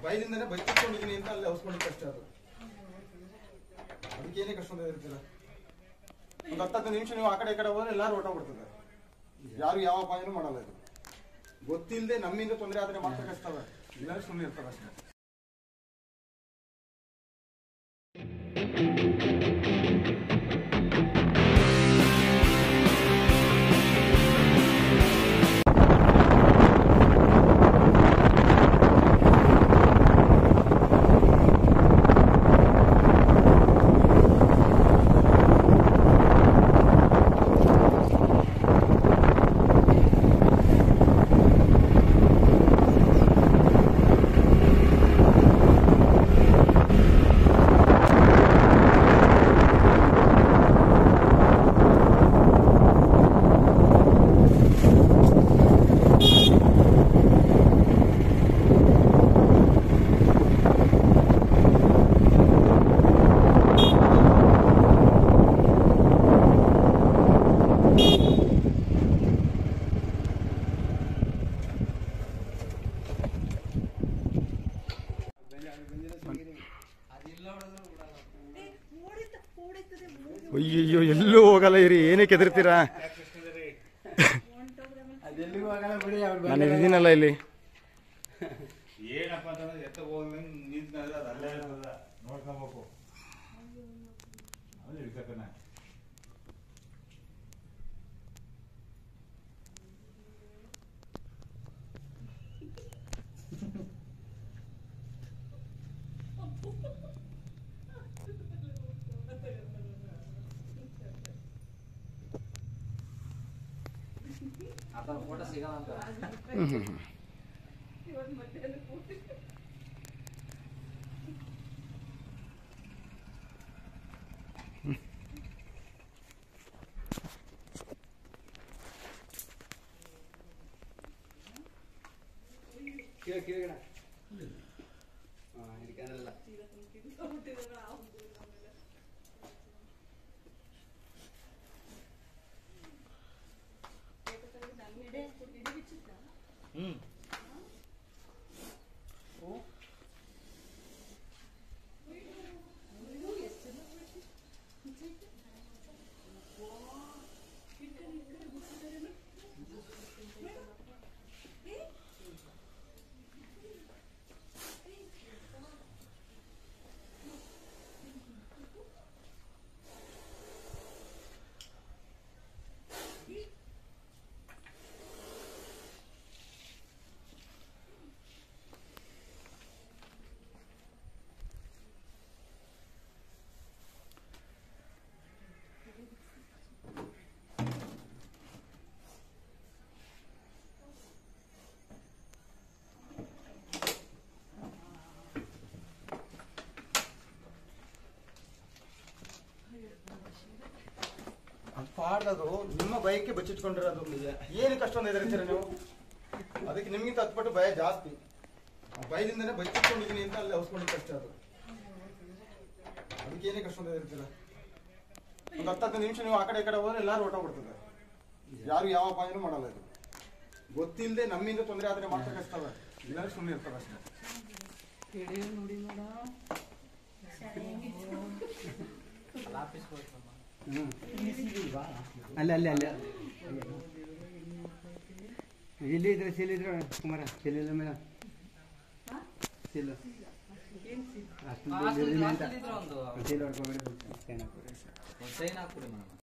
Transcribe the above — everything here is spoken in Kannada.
ಬೈಲಿಂದನೇ ಬಚ್ಚಿಟ್ಕೊಂಡಿದ್ದೀನಿ ಅಂತ ಅಲ್ಲಿ ಔಸ್ಕೊಳ್ಳಿಕ್ಕೆ ಕಷ್ಟ ಅದು. ಅದಕ್ಕೇನೇ ಕಷ್ಟ ಅಂತ ಇರ್ತೀರ. ಒಂದು 10 ನಿಮಿಷ ನೀವು ಆ ಕಡೆ ಈ ಕಡೆ ಹೋದ್ರೆ ಎಲ್ಲಾರು ಹೊರಟೋಗ್ಬಿಡ್ತದೆ. ಯಾರು ಯಾವ ಅಪಾಯನೂ ಮಾಡಲ್ಲ. ಇದು ಗೊತ್ತಿಲ್ಲದೆ ನಮ್ಮಿಂದ ತೊಂದರೆ ಆದ್ರೆ ಮಾತ್ರ ಕಷ್ಟವೇ, ಇಲ್ಲಾಂದ್ರೆ ಸುಮ್ಮನೆ ಇರ್ತವೆ ಅಷ್ಟೇ. ಅಯ್ಯೋ ಎಲ್ಲೂ ಹೋಗಲ್ಲ ಇರಿ, ಏನಕ್ಕೆ ಹೆದರ್ತೀರಾ? ನಾನು ಇದೀನಲ್ಲ ಇಲ್ಲಿ. ಏನಪ್ಪ ಅಂತಂದ್ರೆ ಎತ್ತ ಹೋಗಿ ನಿಂತ್ಕೊಂಡ್ರೆ ಅದು ಅಲ್ಲೇ ಇರ್ತದ, ನೋಡ್ಕೊಬೇಕು. ಫೋಟೋ ಸಿಗಲ್ಲ ಅಂತ ಕೇಳ ಇದಕ್ಕೆಲ್ಲ ಪಾಡ್ದದು ನಿಮ್ಮ ಭಯಕ್ಕೆ ಬಚ್ಚಿಟ್ಕೊಂಡಿರೋದು. ಏನಕ್ಕೆ ಅಷ್ಟೊಂದು ಹೆದರ್ತೀರ ನೀವು? ಅದಕ್ಕೆ ನಿಮ್ಗಿಂತ 10 ಪಟ್ಟು ಭಯ ಜಾಸ್ತಿ. ಭಯದಿಂದನೇ ಬಚ್ಚಿಟ್ಕೊಂಡಿದ್ದೀನಿ ಅಂತ ಅಲ್ಲಿ ಔಸ್ಕೊಳ್ಳಿಕ್ಕೆ ಕಷ್ಟ ಅದು. ಅದಕ್ಕೆ ಏನಕ್ಕೆ ಅಷ್ಟೊಂದು ಹೆದರ್ತೀರ? ಒಂದು 10 ನಿಮಿಷ ನೀವು ಆ ಕಡೆ ಈ ಕಡೆ ಹೋದ್ರೆ ಎಲ್ಲಾರು ಹೊರಟೋಗ್ಬಿಡ್ತದೆ. ಯಾರು ಯಾವ ಅಪಾಯನೂ ಮಾಡಲ್ಲ. ಇದು ಗೊತ್ತಿಲ್ಲದೆ ನಮ್ಮಿಂದ ತೊಂದರೆ ಆದ್ರೆ ಮಾತ್ರ ಕಷ್ಟವೇ, ಇಲ್ಲಾಂದ್ರೆ ಸುಮ್ಮನೆ ಇರ್ತವೆ ಅಷ್ಟೇ. ಅಲ್ಲ ಇಲ್ಲಿದ್ರೆ ಸೀಲಿದ್ರೆ ಕುಮಾರ ಸೀಲಿಲ್ಲ ಮೇಡಮ್ ಸೀಲು ಸೀಲ್ ಹೊಡ್ಕೊಬೇಡಿ.